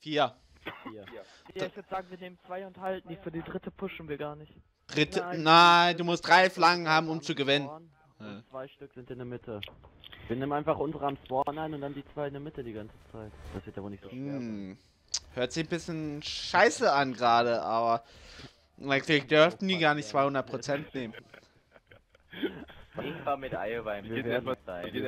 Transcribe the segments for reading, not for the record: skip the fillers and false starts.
4. Hier. Ja, ich würde sagen, wir nehmen 2 und halten die. Für die dritte pushen wir gar nicht. Dritte. Nein, du musst 3 Flanken haben, um zu gewinnen. Und 2 Stück sind in der Mitte. Wir nehmen einfach unsere am Spawn ein und dann die 2 in der Mitte die ganze Zeit. Das wird ja wohl nicht so schwer. Hört sich ein bisschen scheiße an gerade, aber natürlich dürften die gar nicht 200% nehmen. Ich fahr mit Iowa im Wir werden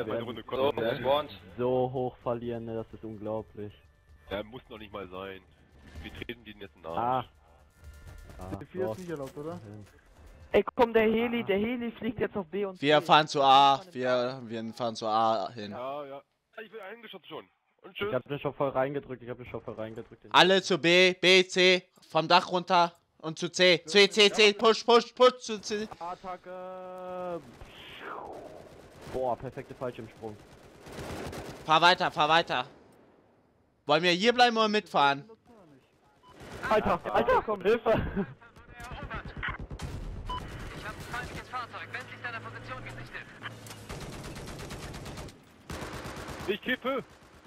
so hoch verlieren, ne, das ist unglaublich. Ja, muss noch nicht mal sein. Wir treten den jetzt Ah. nach. Die 4 ist nicht erlaubt, oder? Ey, komm, der Heli fliegt jetzt auf B und Wir C. fahren zu A. Wir fahren zu A hin. Ja, ja. Ich bin eingeschossen schon. Und Ich tschüss. hab den schon voll reingedrückt, Alle zu B, B, C, vom Dach runter und zu C. C, C, C, push zu C. Attacke! Boah, perfekte Fallschirmsprung. Fahr weiter. Wollen wir hier bleiben oder mitfahren? Alter, komm, Hilfe! Ich habe ein feindliches Fahrzeug, westlich deiner Position gesichtet. Ich kippe.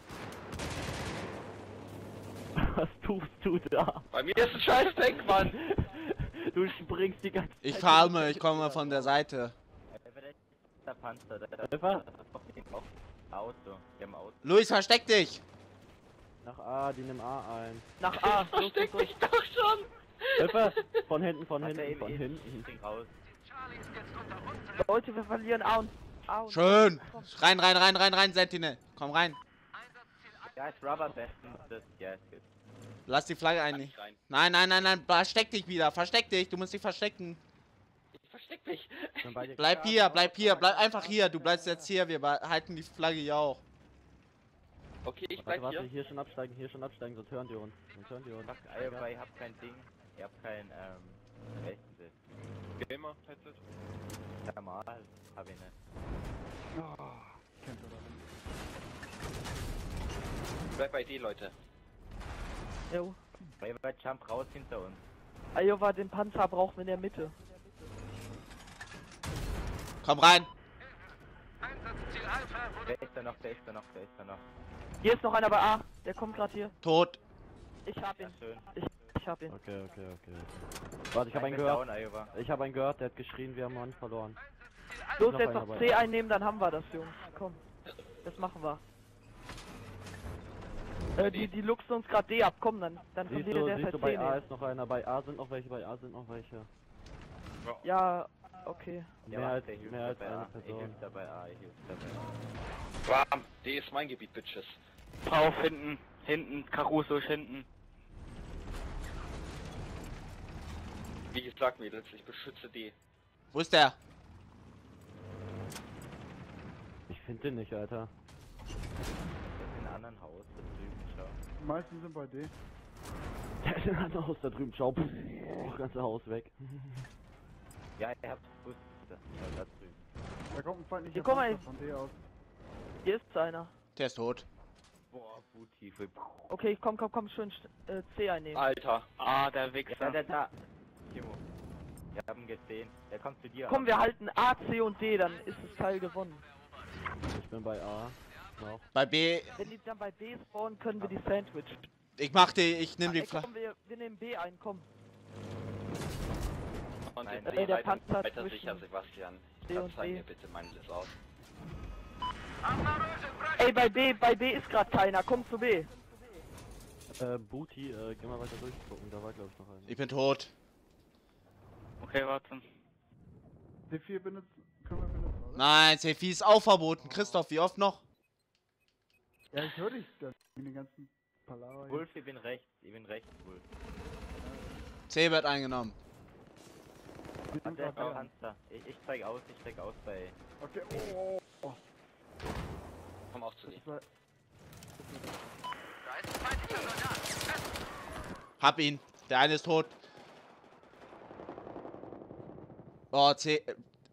Was tust du da? Bei mir ist ein scheiß Tank, Mann. Du springst die ganze Zeit. Ich fahre, ich komme von der Seite. Der Panzer, Hilfe! Auto, wir haben Auto. Luis, versteck dich! Nach A, die nimm A ein. Nach A. Versteck mich doch schon! Hilfe! Von hinten, von Warte, hinten, von ich hinten. spring raus. Charlie ist jetzt unter uns. Leute, wir verlieren A und Schön! Rein, Sentinel. Komm rein. Ja, ist Rubber bestens, das, ja, ist gut. Lass die Flagge ein. Nein, versteck dich wieder. Versteck dich, du musst dich verstecken. Ich versteck mich! Bleib bleib einfach hier. Du bleibst jetzt hier, wir halten die Flagge hier auch. Okay, ich bleib Warte, hier. hier schon absteigen, sonst hören die uns. Fuck, Iowa, ich hab kein Ding. Ich hab kein, Rechten. Gamer, Headset. Thermal hab ich nicht. Bleib bei dir, Leute. Jo. Iowa, jump raus hinter uns. Iowa, den Panzer brauchen wir in der Mitte. Komm rein. Einsatzziel Alpha wurde Der ist da noch. Hier ist noch einer bei A. Der kommt gerade hier. Tot. Ich hab ihn. Schön. Ich hab ihn. Okay. Warte, ich hab einen bin gehört. down, Iowa. Ich hab einen gehört, der hat geschrien, wir haben Mann verloren. Los, noch jetzt einer noch bei C A. einnehmen, dann haben wir das, Jungs. Komm. Das machen wir. Die luchsen uns gerade D ab. Komm, dann Siehst verliert der du, halt bei C A nehmen. ist noch einer, bei A sind noch welche. Ja, okay. Mehr als der hilft eine dabei A. Ich Person. hilf dabei A, ich hilf dabei A. Bam, D ist mein Gebiet, Bitches. Drauf, hinten, Caruso ist hinten. Wie gesagt, Mädels, ich beschütze D. Wo ist der? Ich finde den nicht, Alter. Der ist in einem anderen Haus, da drüben, schau. Die meisten sind bei D. Der ist in einem anderen Haus da drüben, schau. Das ganze Haus weg. Ja, ihr habt gewusst, da drüben. Da kommt ein feindlicher Hier, guck mal, Panzer von D aus. Hier ist einer. Der ist tot. Boah, Booty. Okay, komm, schön C einnehmen. Alter. Ah, der Wichser. Ja, da. Timo. Wir haben ihn gesehen. Der kommt zu dir. Komm, wir halten A, C und D, dann ist das Teil gewonnen. Ich bin bei A. Noch. Bei B. Wenn die dann bei B spawnen, können wir die Sandwich. Ich nehme die Ey, Flagge. komm, wir nehmen B ein, komm. Und Nein, den der D Panzer weiter zwischen sicher, Sebastian. D und Zeig B. mir bitte meinen Liss aus. Ey, bei B ist gerade keiner, komm zu B. Booty, geh mal weiter durchgucken, da war glaube ich noch einer. Ich bin tot. Okay, warte. D4 benutzen, können wir benutzen, oder? Nein, C4 ist auch verboten. Christoph, wie oft noch? Ja, ich höre dich dann in den ganzen Palaver hier. Wolf, ich bin rechts, Wolf. C wird eingenommen. Wir sind Der grad da. Panzer. Ich zeig aus bei. Okay, oh. Komm auch zu dir. Das war, Da ist ein feindlicher Soldat. Hab ihn. Der eine ist tot. Oh, C.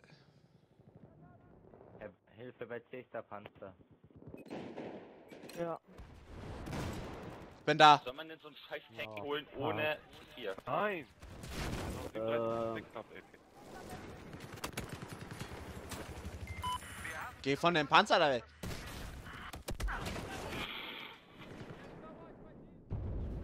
Hilfe bei C ist der Panzer. Ja. Bin da. Soll man denn so einen scheiß Tank Ja. holen ohne C4? Nein. Geh von dem Panzer da weg.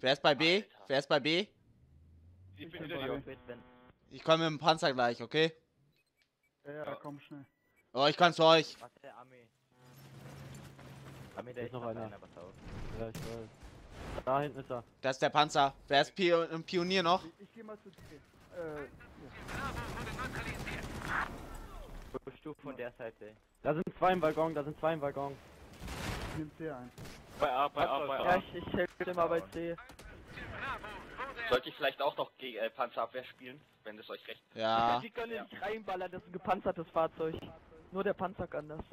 Wer ist bei B? Wer ist bei B? Ich bin bin hinter bei dir. B. Ich komme mit dem Panzer gleich, okay? Ja, komm schnell. Oh, ich kann zu euch. Was der Armee? Armee, der Ist ist noch noch einer. pass auf. Ja, ich weiß. Da hinten ist er. Das ist der Panzer. Wer ist Pionier noch? Ich geh mal zu dir. Push du von der Seite. Da sind zwei im Waggon, da sind zwei im Waggon. Ich nehm C ein. Bei A, bei A, bei Ja, A. ich helfe immer bei C. Sollte ich vielleicht auch noch gegen Panzerabwehr spielen, wenn es euch recht. Ja. Die können nicht reinballern, das ist ein gepanzertes Fahrzeug. Nur der Panzer kann das.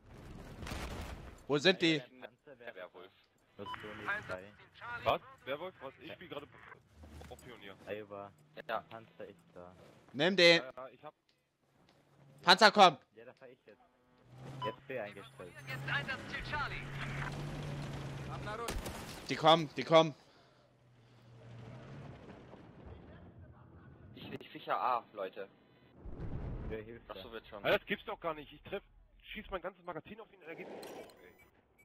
Wo sind die? Werwolf. Das ist so nebenbei. Was? Werwolf? Was? Ich spiele gerade auf Pionier. Iowa. Ja. Panzer ist da. Nimm den. Ja, ich hab. Panzer, komm. Ja, da fahr ich jetzt. Jetzt B eingestellt. Jetzt Einsatzziel Charlie. Die kommen, die kommen. Ich sicher A, Leute. Wer hilft da? Achso, wird schon. Ja, das gibt's doch gar nicht. Ich schieß mein ganzes Magazin auf ihn und er geht nicht drauf, ey.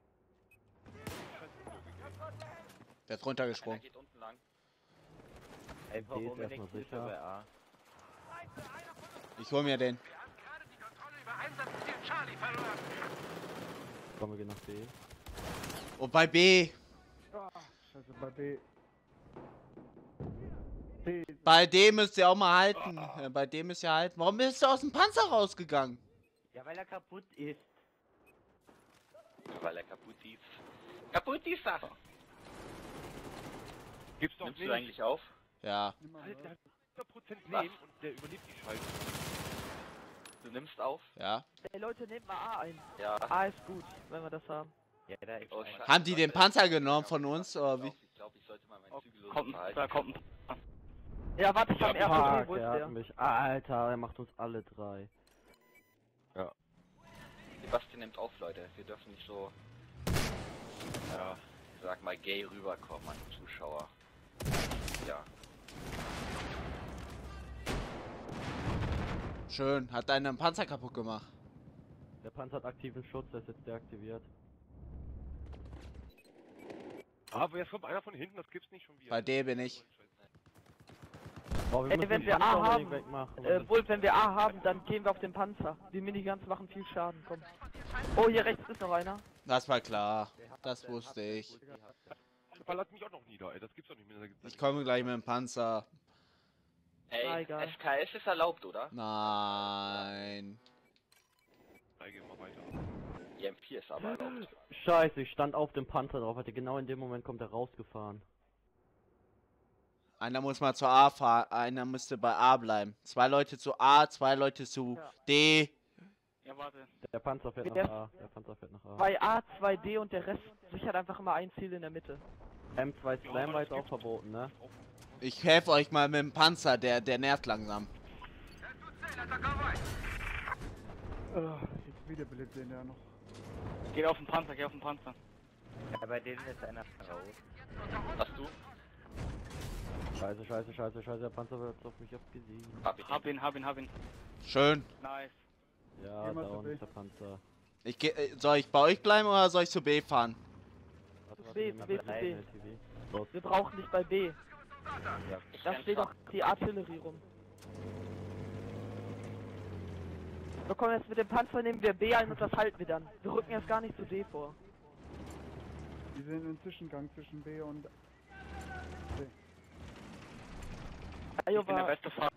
Der ist Er runtergesprungen. geht unten lang. Einfach B ist unbedingt erstmal Hilfe sicher. bei A. Ich hol mir den. Wir haben gerade die Kontrolle über Einsatzziel Charlie verloren. Komm, wir gehen nach B. Und bei B. Scheiße, bei B. B. Bei dem müsst ihr auch mal halten. Bei dem müsst ihr halten. Warum bist du aus dem Panzer rausgegangen? Ja, weil er kaputt ist. Weil er kaputt ist. Kaputt ist das! Gibt's doch Nimmst nicht. du eigentlich auf? Ja. Nimm mal Alter, raus. der hat 100% Was? Leben und der überlebt die Scheiße. Du nimmst auf? Ja. Ey Leute, nehmt mal A ein. Ja. A ist gut, wenn wir das haben. Ja, da ist Oh, einer. Scheiße. Haben die den Panzer genommen von uns, oder wie? Ich glaube, ich sollte mal meinen Zügel so verhalten. Da kommt ein. Ja, warte, ich hab Ja, RPD, Fuck, wo ist er der? hat mich. Alter, er macht uns alle drei. Sebastian nimmt auf, Leute. Wir dürfen nicht so, Ja. ich sag mal, gay rüberkommen an die Zuschauer. Ja. Schön. Hat einen Panzer kaputt gemacht. Der Panzer hat aktiven Schutz, der ist jetzt deaktiviert. Aber jetzt kommt einer von hinten, das gibt's nicht schon wieder. Bei D bin ich. Boah, Ey, müssen wenn den wir Panzer A unbedingt haben, wegmachen. Wolf, wenn wir A haben, dann gehen wir auf den Panzer. Die Miniguns machen viel Schaden, komm. Oh, hier rechts ist noch einer. Das war klar. Das wusste ich. Verlass mich auch noch nieder, ey. Das gibt's doch nicht mehr. Ich komme gleich mit dem Panzer. Ey, egal. SKS ist erlaubt, oder? Nein. Nein, gehen wir weiter. EMP ist aber erlaubt. Scheiße, ich stand auf dem Panzer drauf, hatte genau in dem Moment kommt er rausgefahren. Einer muss mal zu A fahren. Einer müsste bei A bleiben. 2 Leute zu A, 2 Leute zu Ja. D. Ja, warte. Der Panzer fährt Der- nach A. Der Panzer fährt nach A. Bei A, 2D und der Rest sichert einfach immer ein Ziel in der Mitte. M2 Slam war jetzt auch verboten, ne? Ich helfe euch mal mit dem Panzer, der nervt langsam. Jetzt wieder Blitz sehen ja noch. Geh auf den Panzer, geh auf den Panzer. Ja, bei denen ist einer raus. Hast du? Scheiße, scheiße, scheiße, scheiße, der Panzer wird auf mich abgesiegt. Hab ihn. Schön. Nice. Ja, Geh mal zu down B. ist der Panzer. Soll ich bei euch bleiben oder soll ich zu B fahren? Warte, B, nimm mal B, das B. LTV. Los. Wir brauchen nicht bei B. Ja, Da steht doch die Artillerie rum. So, komm, jetzt mit dem Panzer nehmen wir B ein und das halten wir dann. Wir rücken jetzt gar nicht zu D vor. Die sind im Zwischengang zwischen B und. Iowa, beste Fahrer.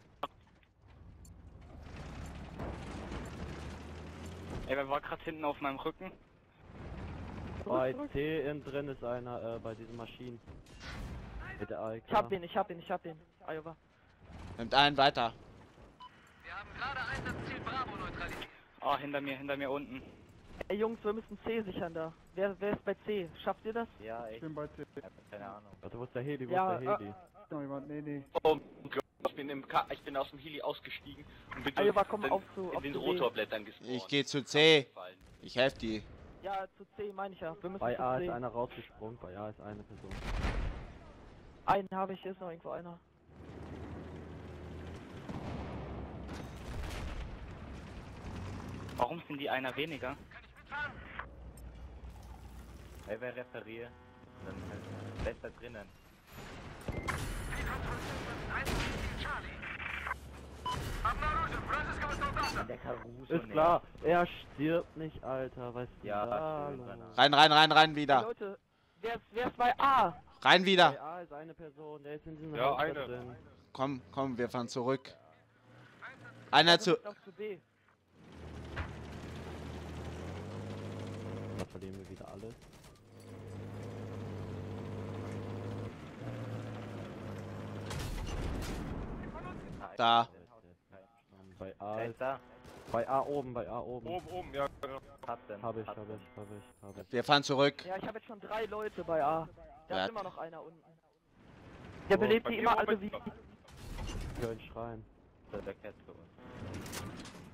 Ey, wer war gerade hinten auf meinem Rücken? Bei C innen drin ist einer, bei diesen Maschinen. Mit der AEK. ich hab ihn. Iowa. Nimmt einen weiter. Wir haben gerade Einsatzziel Bravo neutralisiert. Ah, hinter mir unten. Ey Jungs, wir müssen C sichern da. Wer ist bei C? Schafft ihr das? ja, Ich ich bin bei C. hab keine Ahnung. Warte, wo ist der Heli? Wo Ja, ist der Heli? Noch jemand? Nee. Oh Gott, ich bin aus dem Heli ausgestiegen und bin Iowa, komm dann auf zu in den B. Rotorblättern gespawnt. Ich gehe zu C. Ich helfe die. Ja, zu C meine ich ja. Wir müssen Bei zu A C. ist einer rausgesprungen, bei A ist eine Person. Einen habe ich, hier ist noch irgendwo einer. Warum sind die einer weniger? Ey, wer referiert? Dann halt, wer ist da drinnen? An der Caruso Ist klar, er stirbt nicht, Alter, weißt du. Ja, los. schön, Rein Hey, wieder. Leute, wer ist bei A? Rein wieder. Ja, ist eine Person, der ist in diesem Ja, Haus da eine. drin. Komm, wir fahren zurück. Einer zu... Auf zu B. Da verlieren wir wieder alles. Da. Bei A Wer ist, ist da? bei A oben, bei A oben. Oben, ja, genau. Hab ich. Wir fahren zurück. Ja, ich habe jetzt schon 3 Leute bei A. Da Ja. ist immer noch einer unten. Der belebt bei die mir immer oben alle ist- wie... Ich höre ihn schreien. Der kehrt zu uns.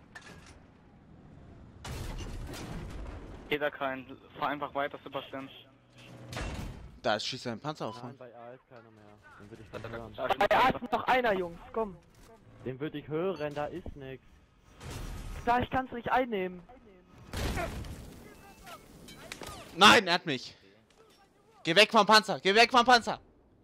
Jeder kein. Fahr einfach weiter, Sebastian. Da schießt ein Panzer auf Nein, uns. bei A ist keiner mehr. Den würde ich dann hören. Bei A ist noch einer, Jungs, komm. Den würde ich hören, da ist nix. Da, ich kann's nicht einnehmen. Nein, er hat mich. Geh weg vom Panzer. Geh weg vom Panzer.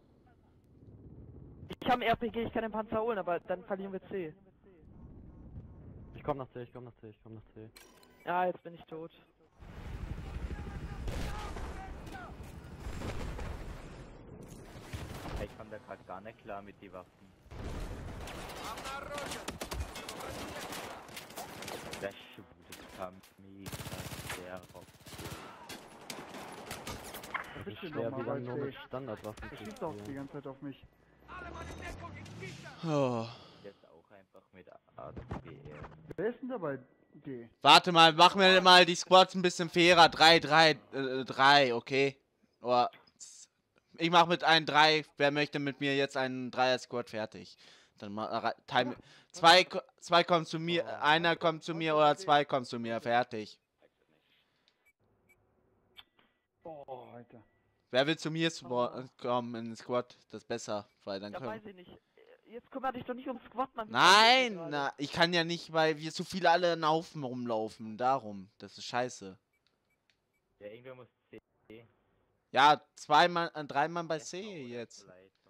Ich habe ein RPG, ich kann den Panzer holen, aber dann verlieren wir C. Ich komm nach C. Ja, jetzt bin ich tot. Ich komme da gerade gar nicht klar mit die Waffen. Das kam mega sehr auf. Es ist Bitte schwer, nochmal, wieder weil nur mit C. Standardwaffen Er zu schießt auch die spielen. ganze Zeit auf mich. Oh. Jetzt auch einfach mit AWR. Wer ist denn dabei? D. Warte mal, machen wir mal die Squads ein bisschen fairer. 3, okay? Oder ich mach mit 1 3. Wer möchte mit mir jetzt einen 3er-Squad fertig? Dann mal time. Zwei kommen zu mir, einer kommt zu mir oder 2 kommen zu mir, fertig. Oh, Alter. Wer will zu mir kommen in den Squad? Das ist besser, weil dann Ja, können. weiß ich nicht. Jetzt kümmere dich doch nicht ums Squad, Mann. Nein, ich kann ja nicht, weil wir zu viele alle in Haufen rumlaufen. Darum, das ist scheiße. Ja, irgendwer muss C. Ja, 3 Mann bei C jetzt.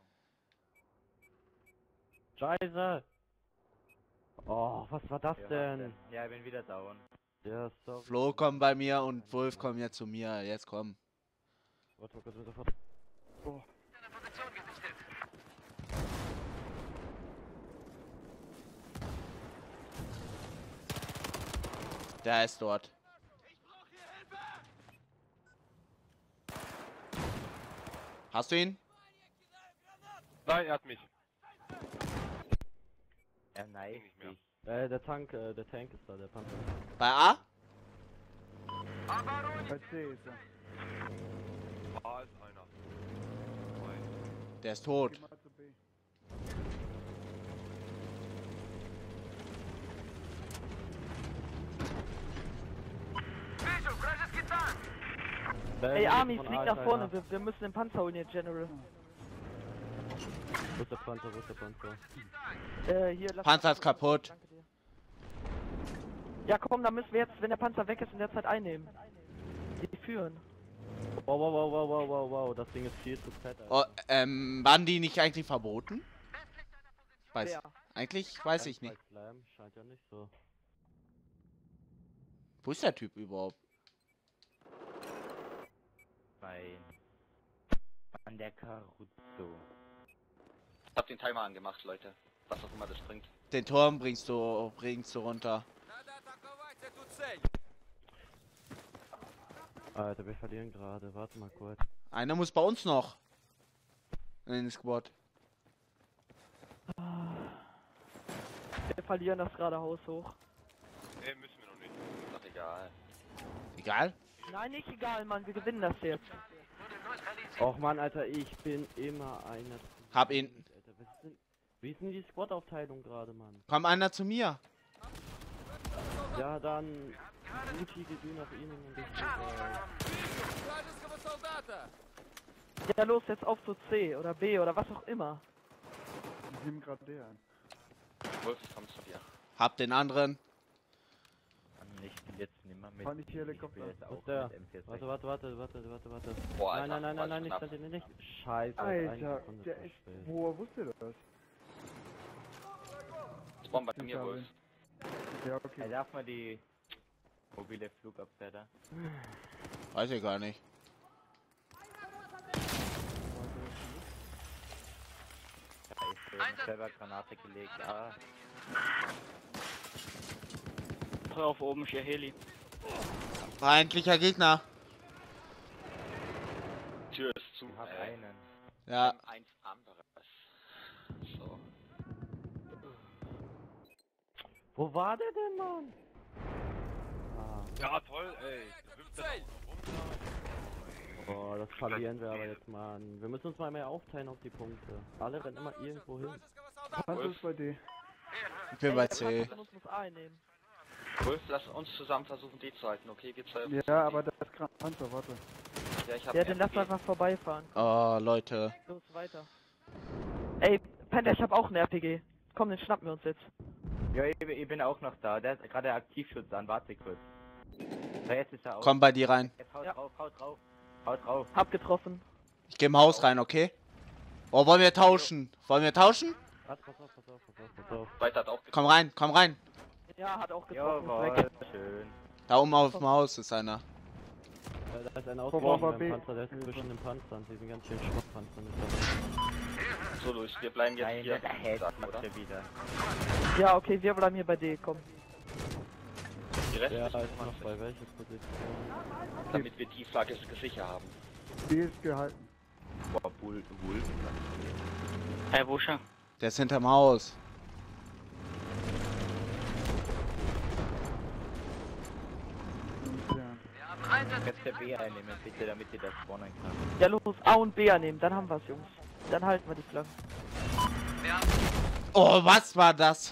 Scheiße! Oh, was war das denn? Ja, ich bin wieder down. Ja, sorry. Flo kommt bei mir und Wolf kommt jetzt zu mir. Jetzt komm. Warte, sofort. Position gesichtet. Der ist dort. Hast du ihn? Nein, er hat mich. Ja, nice. Nicht mehr. Der Tank ist da, der Panzer. Bei A? Bei C ist er. A ist einer. Der ist tot. Geh mal zu B. Visual, Crash ist getan. Ey, Army, Von flieg A nach ist vorne. einer. Wir müssen den Panzer holen hier, General. Wo ist der Panzer? Hier, lass Panzer mal- ist kaputt. Danke dir. Ja, komm, dann müssen wir jetzt, wenn der Panzer weg ist, in der Zeit einnehmen. Die führen. Wow, das Ding ist viel zu fett, Alter. Oh, waren die nicht eigentlich verboten? Weiß. Wer? Eigentlich weiß ich nicht. Slam scheint ja nicht so. Wo ist der Typ überhaupt? An der Caruso. Ich hab den Timer angemacht, Leute. Was auch immer das bringt. Den Turm bringst du runter. Alter, wir verlieren gerade. Warte mal kurz. Einer muss bei uns noch. In den Squad. Wir verlieren das gerade haushoch. Nee, müssen wir noch nicht. Ist doch egal. Egal. Nein, nicht egal, Mann. Wir gewinnen das jetzt. Och man, Alter, ich bin immer einer. zu Hab ihn. wenig, Alter. Wie ist denn die Squad-Aufteilung gerade, Mann? Komm einer zu mir. Ja, dann. Guti, geh du nach ihnen und ich. Ja, los, jetzt auf zu C oder B oder was auch immer. Ich nehme gerade D ein. Wolf, ich komm zu dir. Hab den anderen. Nicht Jetzt nimmer mit. Fahr nicht hier Helikopter. Ich spiele jetzt Was auch ist der? mit M4. Warte. Boah, Nein, Alter, nicht. Scheiße. Alter, eine Sekunde der zu echt. spät. Woher wusste das? Spawn bei mir wohl. Ja, okay. Darf man die mobile Flugabwehr da? Weiß ich gar nicht. Da ist schön selber Granate gelegt. Ah, Auf oben ist ihr Heli. Feindlicher Gegner. Tür ist zu. ich hab einen. Ja. Eins anderes. So. Wo war der denn, Mann? Ah. Ja, toll, ey. Da hüpft der doch rum. Oh, das verlieren wir aber jetzt, Mann. Wir müssen uns mal mehr aufteilen auf die Punkte. Alle rennen immer irgendwo hin. Was ist bei dir? Ich bin bei C. Panzer von uns muss A einnehmen. Wolf, lass uns zusammen versuchen, D zu halten, okay? Wir zwei. Ja, aber das ist gerade Panzer, warte. Ja, ich hab Ja, den lass RPG. einfach vorbeifahren. Oh, Leute. Los, weiter. Ey, Panda, ich hab auch einen RPG. Komm, den schnappen wir uns jetzt. Ja, ich bin auch noch da. Der hat gerade Aktivschutz an. Warte kurz. So, jetzt ist er aus. Komm bei dir rein. Jetzt haut Ja. drauf, haut drauf. Haut drauf. Hab getroffen. Ich geh im Haus rein, okay? Oh, wollen wir tauschen? Wollen wir tauschen? Warte, pass auf. Weiter hat auch Komm rein, komm rein. Ja, hat auch getroffen. Jawohl, Weg. schön. Da oben auf dem Haus ist einer. Da ist einer Boah, ausgeworfen boah, beim B. Panzer, der ist zwischen den Panzern. Die sind ganz schön Schrottpanzern. so durch. Wir bleiben jetzt Nein, hier. der hält oder? schon wieder. Ja, okay, wir bleiben hier bei D. Komm. Die Ja, restlichen ist noch bei welcher Position? damit wir die Flagge sicher haben. Die ist gehalten. Boah, Wolf. Hey, wo schon? Der ist hinterm Haus. Ja. Jetzt der B einnehmen, bitte, damit ihr das spawnen kann. Ja, los, A und B annehmen. Dann haben wir's, Jungs. Dann halten wir die Flagge. Oh, was war das?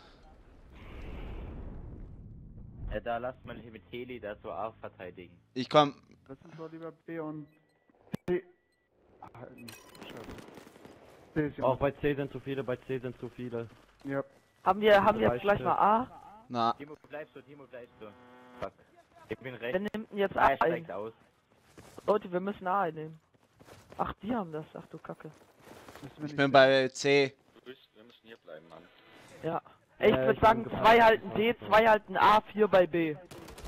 Ja, da lasst man mit Heli da so A verteidigen. Ich komm. Das sind doch lieber B und C. Halten. Scheiße. C ist ja Auch noch. bei C sind zu viele, Ja. Haben wir Drei jetzt gleich Stück. mal A? Na, Timo, bleibst du. Fuck. Ich bin Wir rechts. nehmen jetzt Ah, A er ein. steigt aus. Leute, wir müssen A einnehmen. Ach, die haben das. Ach du Kacke. Müssen wir ich nicht bin bei C. Wir müssen hier bleiben, Mann. Ja. Ey, ich Ja, würde ich sagen, bin 2 halten D, 2 halten A, 4 bei B.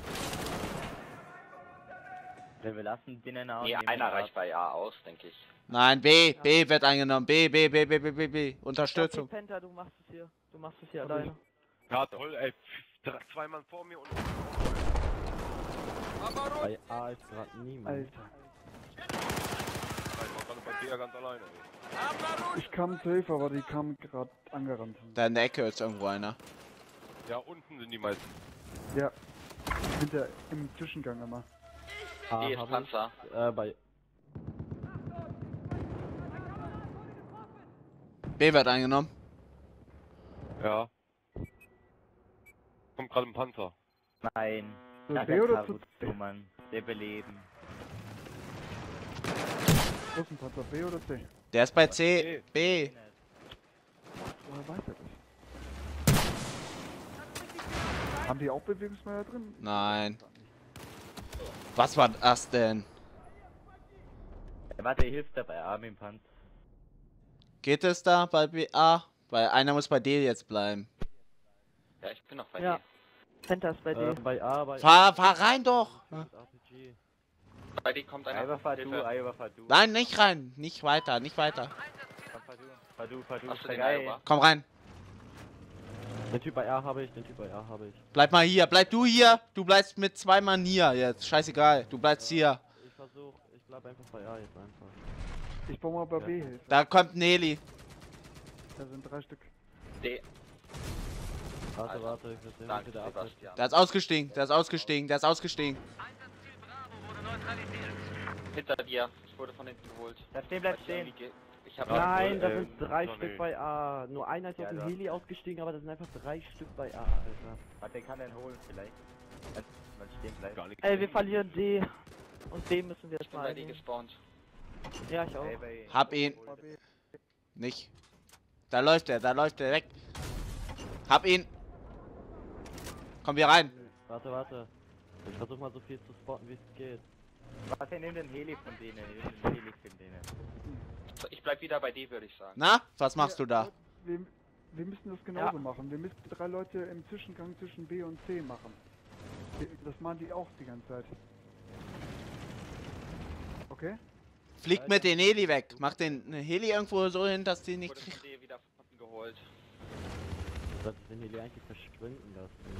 Ja, wir lassen den auch. Nee, einer reicht bei A aus, denke ich. Nein, B. B wird eingenommen. B. Unterstützung. Okay, Penta, du machst es hier. Du machst es hier alleine. Ja, toll, ey. Zwei Mann vor mir und... Bei A ist gerade niemand. Alter. Ich war gerade bei B ganz alleine, ey. Ich kam safe, aber die kamen gerade angerannt. Da in der Ecke ist irgendwo einer. Ja, unten sind die meisten. Ja. Hinter im Zwischengang immer. A D ist hab Panzer. ich, bei B wird eingenommen. Ja. Kommt gerade ein Panzer. Nein. Zu Das B ist oder zu Karuto, C? Mann. Der beleben. Wo ist ein Panzer? B oder C? Der ist bei C. B. Woher weiß er das? Haben die auch Bewegungsmelder drin? Nein. Was war das denn? Ja, warte, hilft dabei Armin Panzer. Geht es da bei B? A? Weil einer muss bei D jetzt bleiben. Ja, ich bin noch bei Ja. D. Penta ist bei D. bei A, bei Fahr rein doch! RPG. Bei D kommt einer. Aiwa, fahr Hilfe. du. Nein, nicht rein. Nicht weiter. Komm, fahr du. Hast du Sei den geil. Iowa? Komm rein. Den Typ bei A habe ich. Bleib mal hier. Bleib du hier. Du bleibst mit 2 Mann hier jetzt. Scheißegal. Du bleibst hier. Ich bleib einfach bei A jetzt einfach. Ich baue mal bei B Hilfe. Da kommt Nelly. Da sind 3 Stück. D. Warte, Alter. ich will den Danke, wieder ab. Sebastian. Der ist ausgestiegen. Der ist ausgestiegen. Einsatzziel Bravo wurde neutralisiert. Hinter dir. Ich wurde von hinten geholt. Da stehen, bleib stehen. Ich hab Nein, da Ähm, sind 3 Sonny. Stück bei A. Nur einer ist Ja, aus dem da. Heli ausgestiegen, aber das sind einfach 3 Stück bei A, Alter. Warte, kann den holen vielleicht. Wenn stehen bleibt. Gar nichts. Ey, wir verlieren D. Und D müssen wir Ich jetzt bin mal bei D einnehmen. gespawnt. Ja, ich auch. Ey, bei- Hab ihn. Bei B. Nicht. Da läuft er weg. Hab ihn. Komm wir rein. Warte. Ich versuche mal so viel zu spotten, wie es geht. Warte, nimm den Heli von denen. Nimm den Heli von denen. Ich bleib wieder bei dir, würde ich sagen. Na, was machst du da? Wir müssen das genauso machen. Wir müssen 3 Leute im Zwischengang zwischen B und C machen. Das machen die auch die ganze Zeit. Okay? Fliegt mit den Heli weg. Mach den Heli irgendwo so hin, dass die nicht Wurde von dir wieder geholt. Du solltest den Heli eigentlich verschwinden lassen.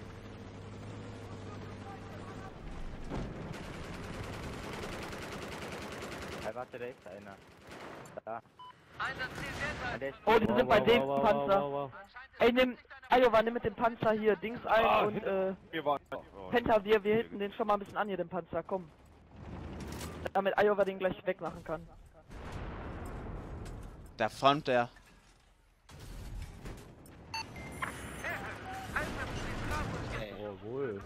Hey, warte, da ist einer. Da. Einsatzziel derzeit. Der ist Oh, die sind bei dem Panzer. Wow. Ey, nimm, Iowa, nimm mit dem Panzer hier Dings ein und Wir waren. Penta, wir hinten den schon mal ein bisschen an hier, den Panzer, komm. Damit Iowa den gleich wegmachen kann. Da front der. Jawohl.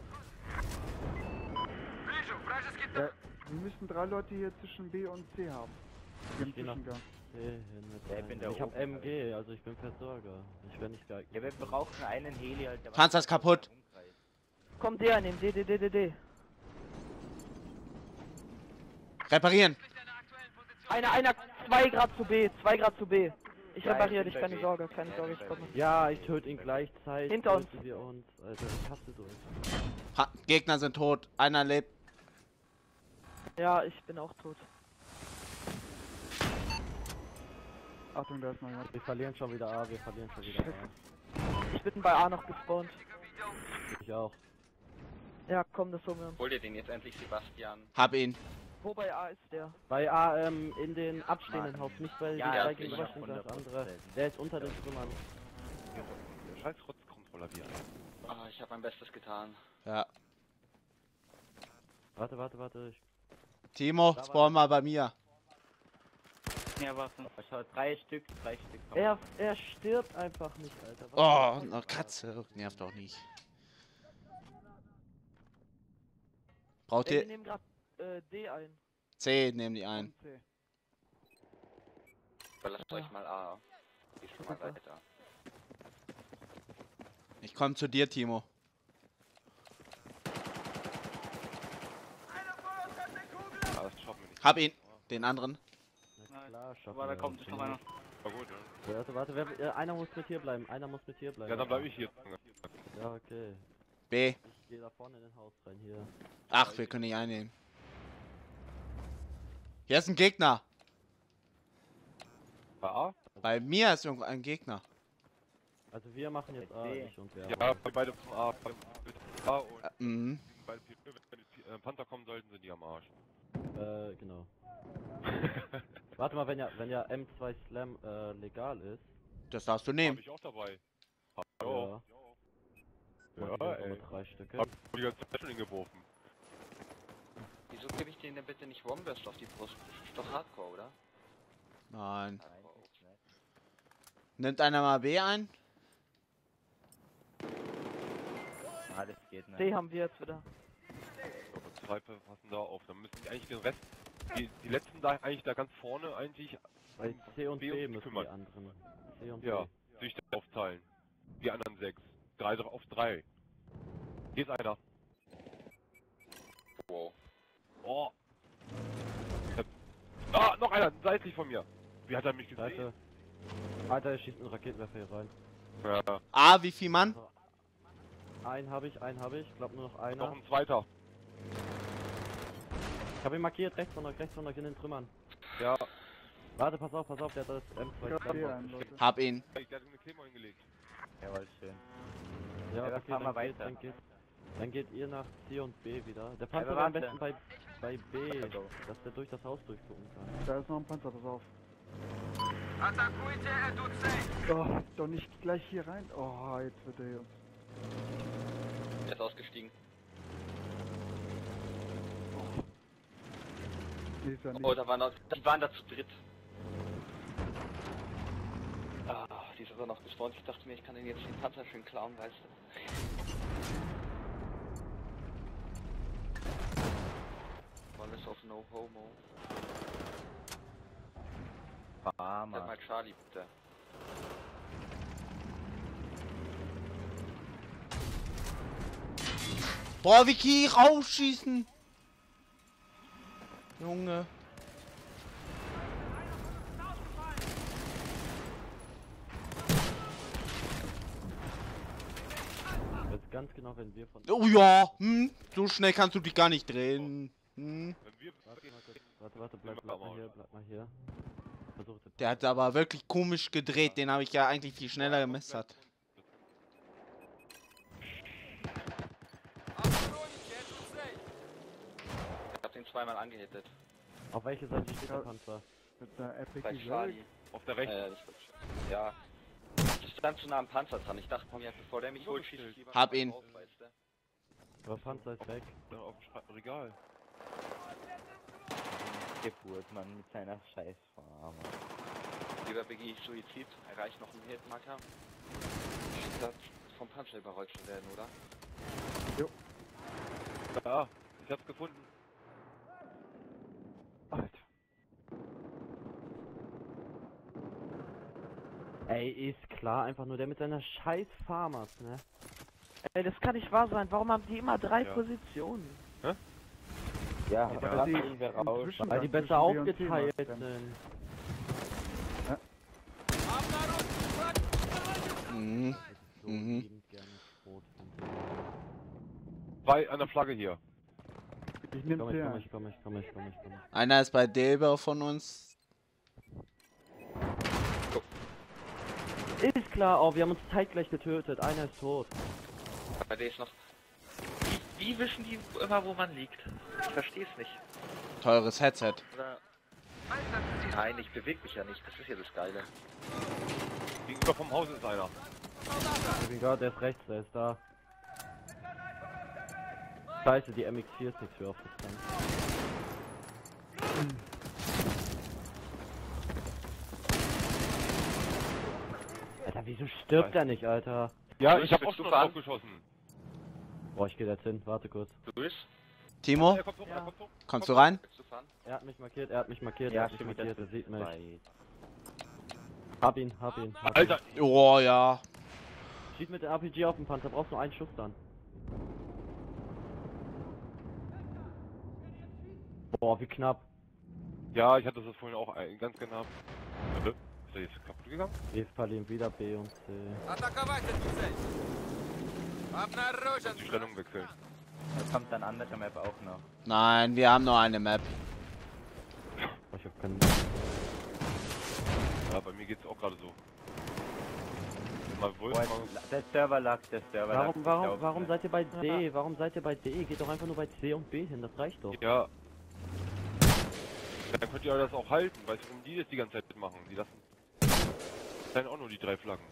Ja, wir müssen 3 Leute hier zwischen B und C haben. Im geh nach Zwischengang. Ja, ich bin da Ich hab oben, MG, also ich bin Versorger. Ich werde nicht geeignet. Ja, wir brauchen einen Heli, halt. der Panzer ist kaputt. Komm, D einnehmen, D. Reparieren. Einer, 2 Grad zu B, 2 Grad zu B. Ich Ja, repariere ich dich, bin keine bei Sorge, B. keine Ja, Sorge, ich ich bin komme. Ja, ich töte ihn gleichzeitig. Hinter uns. Töten wir uns. Alter, ich hasse durch. Gegner sind tot. Einer lebt. Ja, ich bin auch tot. Achtung, da ist noch jemand. Wir verlieren schon wieder A, wir verlieren schon wieder A. Ich bin bei A noch gespawnt. Ich auch. Ja, komm, das holen wir uns. Hol dir den jetzt endlich, Sebastian. Hab ihn. Wo bei A ist der? Bei A, in den abstehenden Haus, nicht bei Ja, den ja, zwei ich gegen bin Rush und auch das 100%. andere. Der ist unter den Trümmern. Scheiß Rotzkontroller wieder. Ah, ich habe mein Bestes getan. Ja. Warte. Timo, spawn mal bei mir. Ja, warte. Schau, 3 Stück. Er stirbt einfach nicht, Alter. Oh, eine Katze. Nervt doch nicht. Braucht Wir ihr... nehmen grad D ein. C, nehmen die ein. Und C. Verlasst euch mal A. Geh schon mal weiter. Ich komme zu dir, Timo. Ah, das schaffen wir nicht. Hab ihn. Den anderen. Na klar, schaffen Aber da wir kommt das. noch einer. War gut, ja. Warte, einer muss mit hier bleiben. Ja, dann bleib ich hier. Ja, okay. B. Ich gehe da vorne in den Haus rein, hier. Ach, wir können nicht einnehmen. Hier ist ein Gegner. Bei A? Bei mir ist irgendwo ein Gegner. Also wir machen jetzt A, ich und wer. Ja, beide vom A. A und Mhm. wenn die Panther kommen sollten, sind die am Arsch. Genau. Warte mal, wenn ja M2 Slam legal ist. Das darfst du Hab nehmen. ich auch dabei. Hallo. Mach Ja, ich einfach ey. mit 3 Stücke. Hab die ganze Zeit schon hingeworfen. Wieso gebe ich denen denn bitte nicht Womburst auf die Brust? Das ist doch Hardcore, oder? Nein. Nimmt einer mal B ein? Alles geht, ne? D haben wir jetzt wieder. So, 2 passen da auf. Dann müssen die eigentlich den Rest, die letzten da eigentlich da ganz vorne eigentlich Bei C und B müssen kümmern. die anderen. C und Ja, B. sich da aufteilen. Die anderen 6. 3 auf 3. Hier ist einer. Wow. Oh. Ah, noch einer, seitlich von mir. Wie hat er mich gesehen? Seite. Alter, er schießt einen Raketenwerfer hier rein. Ja, A, wie viel Mann? Einen habe ich. Glaub nur noch noch einer. ein zweiter. Ich habe ihn markiert, rechts von euch in den Trümmern. Ja, Warte, pass auf, der hat das M2 Ja, Slam B ein, rausgeschickt. Leute. Hab ihn. der hat eine Claymore hingelegt. Jawohl, schön. Ja, Ja, okay, dann fahren wir dann weiter. dann geht ihr nach C und B wieder. Der Aber Panzer wäre am warte. besten bei B, Also. dass der durch das Haus durchgucken kann. Da ist noch ein Panzer, pass auf. Atakujte Educei. Oh, doch nicht gleich hier rein. Oh, jetzt wird er uns. Der ist ausgestiegen. Nee, ist er nicht. Oh, da waren noch, die waren da zu dritt. Ah, die ist aber noch gespawnt. Ich dachte mir, ich kann den jetzt den Panzer schön klauen, weißt du. One is of no homo. Sag mal Charlie, bitte. Boah, wie kann ich rausschießen? Junge. Jetzt ganz genau, wenn wir von... Oh ja, so schnell kannst du dich gar nicht drehen. Wenn wir... Warte, bleib mal hier. Versuch jetzt. Der hat aber wirklich komisch gedreht, den habe ich ja eigentlich viel schneller gemessert. Ich hab den zweimal angehittet. Auf welche Seite steht der Panzer? Mit einer Bei Epic Charlie. Auf der rechten. Ich glaub schon. Ja. Ich stand zu nah am Panzer dran. Ich dachte mir, bevor der mich holt, schieße ich lieber Hab mal ihn. drauf, weißt du? Aber Panzer ist weg. Dann auf dem Regal. Geburt, Mann, mit seiner Scheißfarbe. Lieber Biggie, Suizid. Erreicht noch einen Hitmarker. Statt vom Panzer überrollt zu werden, oder? Ja, ich hab's gefunden. Alter. Ey, ist klar, einfach nur der mit seiner scheiß Farmers, ne? Ey, das kann nicht wahr sein. Warum haben die immer 3 Ja. Positionen? Ja, Ja, das die kriegen wir raus. inzwischen Weil die zwischen besser B und C aufgeteilt machen. sind. Mhm. So Mhm. liebend gerne rot sind. Zwei an der Flagge hier. Ich nehme Komm C ich. ein. Einer ist bei Dilber von uns. Ist klar, oh, wir haben uns zeitgleich getötet. Einer ist tot. Bei der ist noch. Wie wissen die immer, wo man liegt? Ich versteh's nicht. Teures Headset. Oder. Nein, ich bewege mich ja nicht. Das ist ja das Geile. Gegenüber vom Haus ist einer. Egal, der ist rechts, der ist da. Scheiße, die MX-40 für auf Distanz. Alter, wieso stirbt er nicht, Alter? Ja, Du ich hab bist auch schon du fahren? drauf geschossen. Boah, ich geh jetzt hin, warte kurz. Du bist? Timo, Er kommt hoch, er kommt hoch. kommst du rein? Willst du fahren? Er hat mich markiert, er hat mich markiert, Ja, er hat mich stimmt, markiert, das er sieht mich. weit. Hab ihn. Alter, Oh ja. Schieß mit der RPG auf den Panzer, brauchst nur einen Schuss dann. Boah, wie knapp. ja, ich hatte das vorhin auch ganz genau. Warte, ist er jetzt kaputt gegangen? Wir verlieren wieder B und C. Muss die Stellung wechseln. Da kommt dann andere Map auch noch. Nein, wir haben nur eine Map. Boah, ich hab keinen... Ja, bei mir geht's auch gerade so. Mal Wolf, Boah, mal... der Server lag. Warum seid ihr bei D? Warum seid ihr bei D? Geht doch einfach nur bei C und B hin, das reicht doch. Ja. Dann könnt ihr das auch halten. Weißt du, warum die das die ganze Zeit machen? Die lassen... dann auch nur die 3 Flaggen.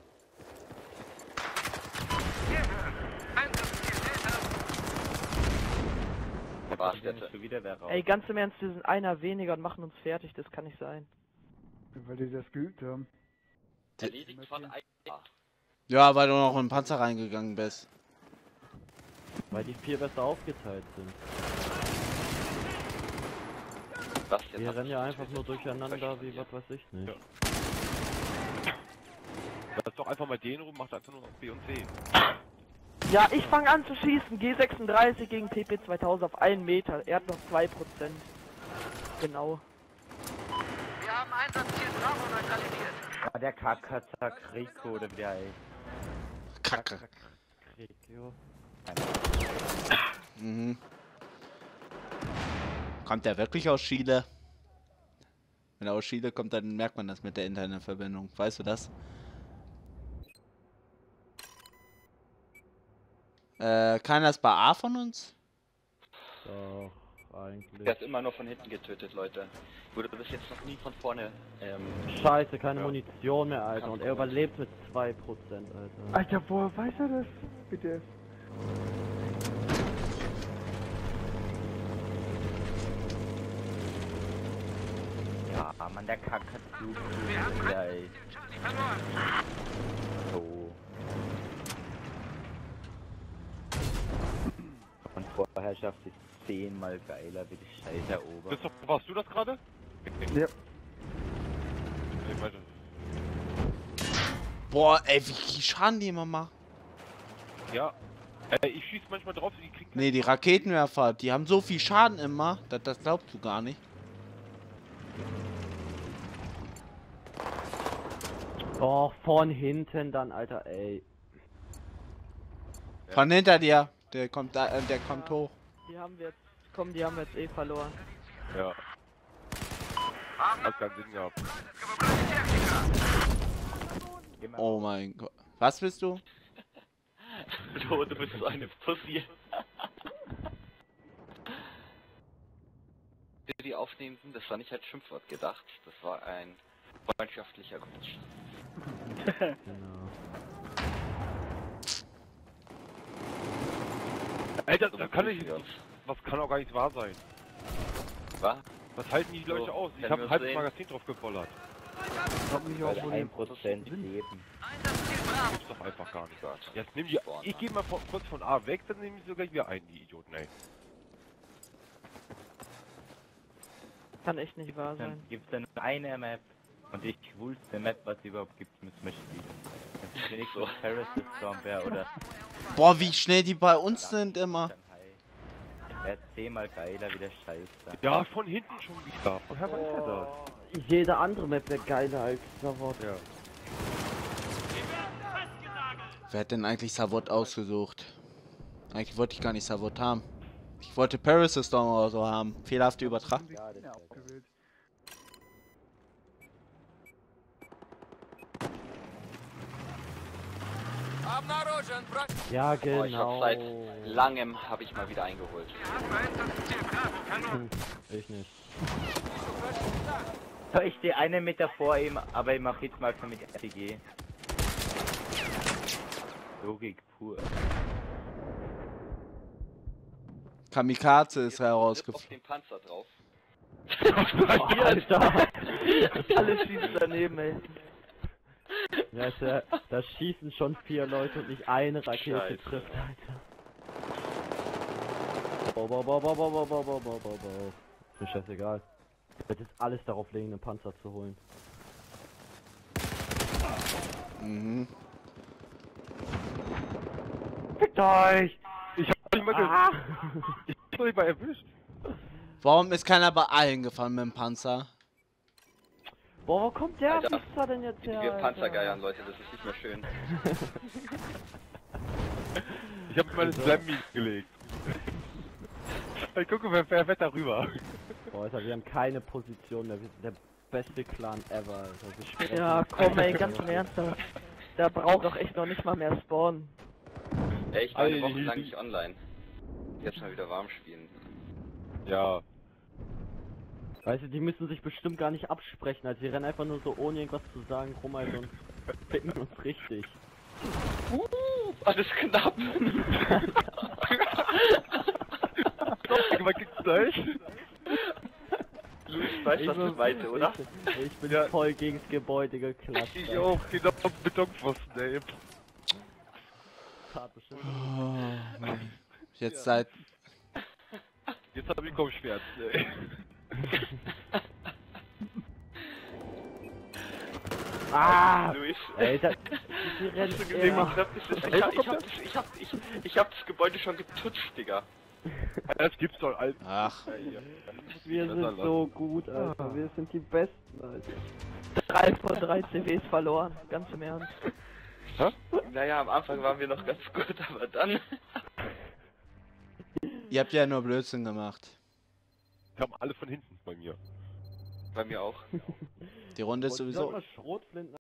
Was jetzt? schon wieder wer raus. Ey, ganz im Ernst, wir sind einer weniger und machen uns fertig. Das kann nicht sein. Weil die das geübt haben. Erledigt von Eier. Ja, weil du noch in den Panzer reingegangen bist. Weil die 4 besser aufgeteilt sind. Was jetzt? Wir hat rennen mich ja nicht einfach nur richtig durcheinander verstanden wie hier. was weiß ich nicht. Ja. Lass doch einfach mal den rum, macht einfach nur noch B und C. Ja, ich fange an zu schießen. G36 gegen TP2000 auf 1 Meter. Er hat noch 2%. Genau. Wir haben Einsatzziel Bravo neutralisiert. Ah, der Kakazak Rico oder wie der heißt. Kacke. Krieg, jo. Mhm. Kommt der wirklich aus Chile? Wenn er aus Chile kommt, dann merkt man das mit der Internetverbindung. Weißt du das? Keiner ist bei A von uns? Doch, eigentlich. Der ist immer nur von hinten getötet, Leute. Wurde bis jetzt noch nie von vorne. Scheiße, keine Ja. Munition mehr, Alter. Und er überlebt mit 2%, Alter. Alter, woher weiß er das? Bitte. Ja, Mann, der Kakazak Wir haben wie der heißt. Charlie verloren. So. Und Vorherrschaft ist 10-mal geiler wie die Scheiße erobert. Christoph, warst du das gerade? Ja. Ich meinte, Boah, ey, wie viel Schaden die immer machen. ja, Ich schieße manchmal drauf, die kriegen Nee, die Raketenwerfer, die haben so viel Schaden immer, das glaubst du gar nicht. Oh, von hinten dann, Alter, ey. Von hinter dir, der kommt hoch. Die haben wir jetzt, komm, die haben wir jetzt eh verloren. Ja. Hat keinen Sinn gehabt. Oh mein Gott. Was bist du? Du bist so eine Pussy. Die Aufnehmenden, das war nicht als Schimpfwort gedacht, das war ein freundschaftlicher Gruß. Genau. Ey, das kann ich. Was kann auch gar nicht wahr sein. Was? Was halten die Leute aus? Ich wenn habe wir ein halbes sehen. Magazin drauf geballert. Ich hab mich auch wohl 1% leben. Gibt's doch einfach gar nicht. Jetzt nehmen die. Ich gehe mal kurz von A weg, dann nehmen die sogar wieder ein, die Idioten, ey. Kann echt nicht wahr Dann sein. gibt's dann nur eine Map. Und die coolste Map, was es überhaupt gibt, müssen wir spielen. Das ist nicht so Paris Storm wäre oder Boah, wie schnell die bei uns sind immer. Shanghai. Wäre 10-mal geiler wie der Scheiß. Ja, von hinten schon wieder. Woher weiß er das? Jede andere Map wäre geiler als Savot. Ja. Wer hat denn eigentlich Savot ausgesucht? Eigentlich wollte ich gar nicht Savot haben. Ich wollte Paris Storm oder so haben. Fehlerhafte Übertragung. Ja, abgewählt. Ja, Oh, ich hab genau. seit langem habe ich mal wieder eingeholt. Ich nicht. So, ich stehe 1 Meter vor ihm, aber ich mache Hitmarker mit RPG. Logik pur. Kamikaze ist Auf herausgeflogen. den Panzer drauf. Oh, Alter! Alles schießt daneben, ey. Ja, da schießen schon 4 Leute und nicht eine Rakete Scheiße. trifft, Alter. Bo. Ist mir scheißegal. Ich werde jetzt alles darauf legen, einen Panzer zu holen. Mhm. Fickt euch! Ich hab nicht mal ich hab nicht mal erwischt. Warum ist keiner bei allen gefahren mit dem Panzer? Boah, wo kommt der Alter, Wichser denn jetzt her? Wir Alter? Panzergeiern, Leute, das ist nicht mehr schön. Ich hab meine Slam-Mies gelegt. Ich gucke, wer fährt da rüber. Boah, Alter, wir haben keine Position mehr. Wir sind der beste Clan ever, Alter. Wir sprechen Ja, mit komm, ey, keinem ganz im mehr. Ernst, da braucht doch echt noch nicht mal mehr spawnen. Ey, ich war eine Woche lang nicht online. Jetzt mal wieder warm spielen. Ja. Weißt du, die müssen sich bestimmt gar nicht absprechen, also die rennen einfach nur so ohne irgendwas zu sagen rum, Alter, und ficken uns richtig. Alles knapp. Was gibt's gleich? Luis, weißt was ich meinte, oder? Ich bin voll gegens Gebäude geklatscht. Ich auch, genau auf den Betonpfosten, ey. Tat bestimmt. Oh, Mann. Jetzt seit... Jetzt hab ich Kopfschmerzen, ey. Ah! Luis. Ey, die rennen Hast du gesehen, wie immer. knapp das ist? Ich hab das Gebäude schon getutscht, Digga. Das gibt's doch, Alter. Ach, Wir sind so gut, Alter. Wir sind die Besten, Alter. 3 von 3 CWs verloren, ganz im Ernst. Naja, am Anfang waren wir noch ganz gut, aber dann... ihr habt ja nur Blödsinn gemacht. Kamen alle von hinten bei mir. Bei mir auch. Die Runde ist sowieso... Schrotflinten